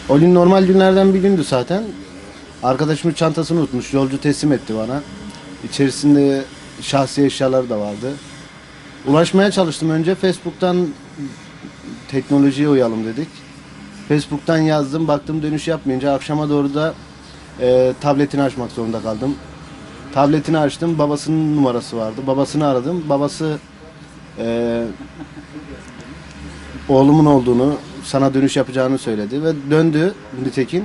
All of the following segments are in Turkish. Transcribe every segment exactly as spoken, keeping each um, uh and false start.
O gün normal günlerden bir gündü zaten. Arkadaşımın çantasını unutmuş. Yolcu teslim etti bana. İçerisinde şahsi eşyaları da vardı. Ulaşmaya çalıştım önce. Facebook'tan teknolojiye uyalım dedik. Facebook'tan yazdım. Baktım dönüş yapmayınca akşama doğru da e, tabletini açmak zorunda kaldım. Tabletini açtım. Babasının numarası vardı. Babasını aradım. Babası e, oğlumun olduğunu, sana dönüş yapacağını söyledi ve döndü nitekim.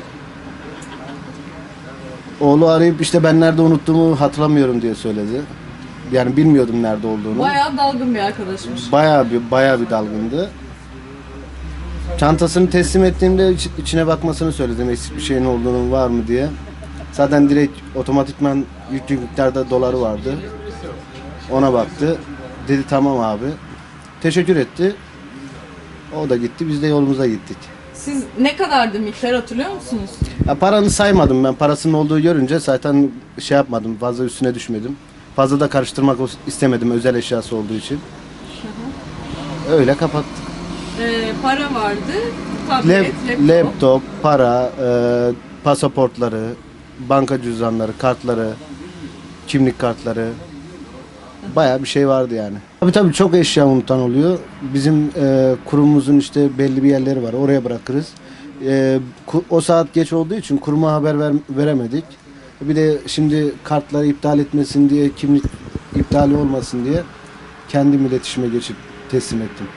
Oğlu arayıp işte ben nerede unuttuğumu hatırlamıyorum diye söyledi. Yani bilmiyordum nerede olduğunu. Bayağı dalgın bir arkadaşmış. Bayağı bir bayağı bir dalgındı. Çantasını teslim ettiğimde iç- içine bakmasını söyledim. Eksik bir şeyin olduğunu var mı diye. Zaten direkt otomatikman yüklü miktarda doları vardı. Ona baktı. Dedi tamam abi. Teşekkür etti. O da gitti. Biz de yolumuza gittik. Siz ne kadardı miktar hatırlıyor musunuz? Ya paranı saymadım ben. Parasının olduğu görünce zaten şey yapmadım. Fazla üstüne düşmedim. Fazla da karıştırmak istemedim özel eşyası olduğu için. Öyle kapattık. Ee, para vardı, tablet, Lap- laptop. laptop, para, e, pasaportları, banka cüzdanları, kartları, kimlik kartları. Bayağı bir şey vardı yani. Tabii tabii çok eşya unutan oluyor. Bizim e, kurumumuzun işte belli bir yerleri var. Oraya bırakırız. E, ku- o saat geç olduğu için kuruma haber ver- veremedik. Bir de şimdi kartları iptal etmesin diye, kimlik iptali olmasın diye kendim iletişime geçip teslim ettim.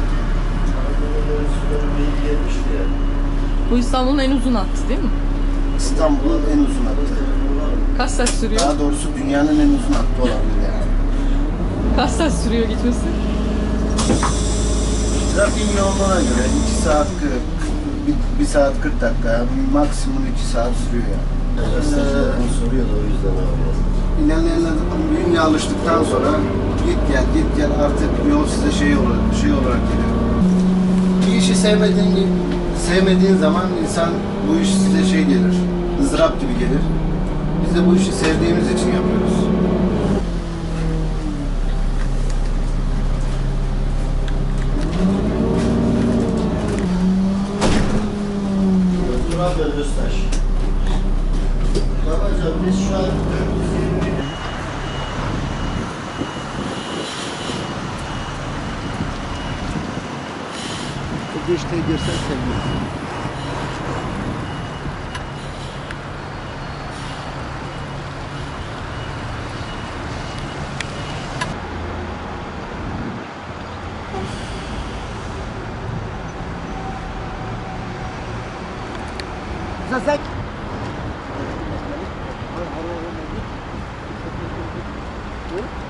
Bu İstanbul'un en uzun hattı değil mi? İstanbul'un en uzun hattı. Kaç saat sürüyor? Daha doğrusu dünyanın en uzun hattı olabilir yani. Kaç saat sürüyor gitmesi? Trafiğin yoğunluğuna göre iki saat kırk, bir, bir saat kırk dakika, maksimum iki saat sürüyor yani. Gazeteciler soruyordu o yüzden abi. İlerleyen dünya alıştıktan sonra git gel git gel artık yol size şey olarak şey olarak geliyor. Bir işi sevmediğin gibi sevmediğin zaman insan bu iş size şey gelir, ızdırap gibi gelir. Biz de bu işi sevdiğimiz için yapıyoruz. Murat Öztaş. Babacığım biz şu an Bu işte görsen sevmez. Zazek.